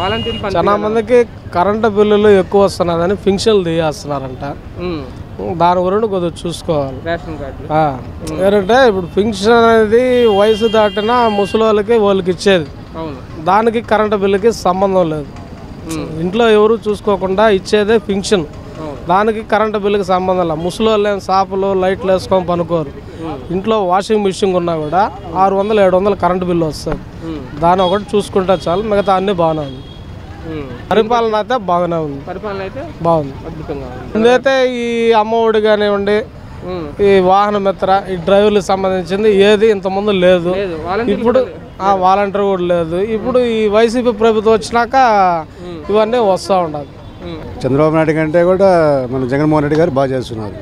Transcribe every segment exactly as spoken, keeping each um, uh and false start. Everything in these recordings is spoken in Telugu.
చాలా మందికి కరెంటు బిల్లులు ఎక్కువ వస్తున్నాయని పింఛన్లు తీయేస్తున్నారంట. దాని గురించి కొద్దిగా చూసుకోవాలి. ఏంటంటే ఇప్పుడు పింఛన్ అనేది వయసు దాటిన ముసలి వాళ్ళకి వాళ్ళకి ఇచ్చేది, దానికి కరెంటు బిల్లుకి సంబంధం లేదు. ఇంట్లో ఎవరు చూసుకోకుండా ఇచ్చేదే పింఛన్, దానికి కరెంటు బిల్లుకి సంబంధం లేదు. ముసలి వాళ్ళు ఏం షాపులు లైట్లు వేసుకొని పనుకోరు. ఇంట్లో వాషింగ్ మిషన్ ఉన్నా కూడా ఆరు వందలు ఏడు వందలు కరెంటు బిల్లు వస్తుంది. దాని ఒకటి చూసుకుంటే చాలు, మిగతా అన్నీ బాగానే ఉంది. పరిపాలన అయితే బాగానే ఉంది. పరిపాలన అయితే బాగుంది, అద్భుతంగా ఉంది. ముందైతే ఈ అమ్మఒడి కానివ్వండి, ఈ వాహన మిత్ర, ఈ డ్రైవర్లకు సంబంధించింది ఏది ఇంతకుముందు లేదు. ఇప్పుడు ఆ వాలంటీర్ కూడా లేదు. ఇప్పుడు ఈ వైసీపీ ప్రభుత్వం వచ్చినాక ఇవన్నీ వస్తూ ఉండాలి. చంద్రబాబు నాయుడు కంటే కూడా మన జగన్మోహన్ రెడ్డి గారు బాగా చేస్తున్నారు.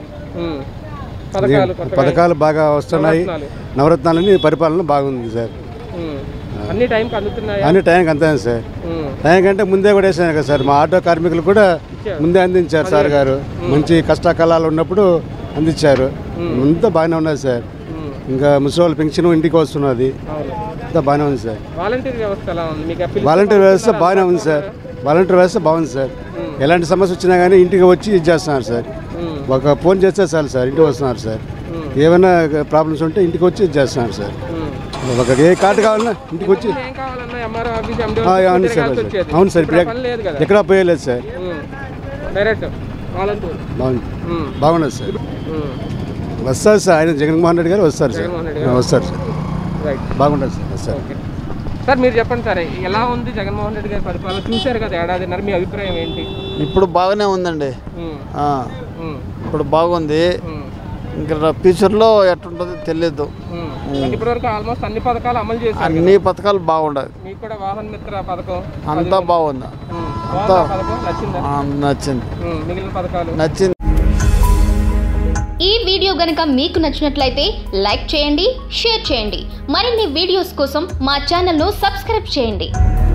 పథకాలు బాగా వస్తున్నాయి. నవరత్నాలని పరిపాలన బాగుంది సార్. అన్ని టైంకి అందుతున్నాయి. అన్ని టైంకి అంతే సార్. టైం కంటే ముందే కూడా వేసాను కదా సార్. మా ఆటో కార్మికులు కూడా ముందే అందించారు సార్ గారు. మంచి కష్టకాలాలు ఉన్నప్పుడు అందించారు. అంతా బాగానే ఉన్నది సార్. ఇంకా ముసలి పెన్షన్ ఇంటికి వస్తున్నది, అంతా బాగానే ఉంది సార్. వాలంటీర్ వ్యవస్థ ఎలా ఉంది? వాలంటీర్ వ్యవస్థ బాగానే ఉంది సార్. వాలంటీర్ వ్యవస్థ బాగుంది సార్. ఎలాంటి సమస్య వచ్చినా కానీ ఇంటికి వచ్చి ఇది చేస్తున్నారు సార్. ఒక ఫోన్ చేస్తే చాలు సార్, ఇంటికి వస్తున్నారు సార్. ఏమైనా ప్రాబ్లమ్స్ ఉంటే ఇంటికి వచ్చి ఇది చేస్తున్నారు సార్. ఒక ఏ కార్డు కావాలన్నా ఇంటికి వచ్చి. అవును సార్, అవును సార్. ఇప్పుడు ఎక్కడ పోయలేదు సార్. బాగుంది, బాగున్నది సార్. వస్తారు సార్, ఆయన జగన్మోహన్ రెడ్డి గారు వస్తారు సార్. వస్తారు సార్, బాగుంటుంది సార్. వస్తారు సార్. మీరు చెప్పండి సార్, ఎలా ఉంది జగన్మోహన్ రెడ్డి గారి పరిపాలన? చూశారు కదా ఏడాదిన్నర, మీ అభిప్రాయం ఏంటి? ఇప్పుడు బాగానే ఉందండి, ఇప్పుడు బాగుంది. ఇంకా ఫ్యూచర్లో ఎట్లుంటుందో తెలియదు. ఇప్పటివరకు ఆల్మోస్ట్ అన్ని పథకాలు అమలు చేశారు. అన్ని పథకాలు బాగుండదు. మీకు కూడా వాహన మిత్ర పథకం అంతా బాగుంది, అంతా నచ్చింది. మిగిలిన పథకాలు నచ్చింది. ఈ వీడియో గనుక మీకు నచ్చినట్లయితే లైక్ చేయండి, షేర్ చేయండి. మరిన్ని వీడియోస్ కోసం మా ఛానల్ను సబ్స్క్రైబ్ చేయండి.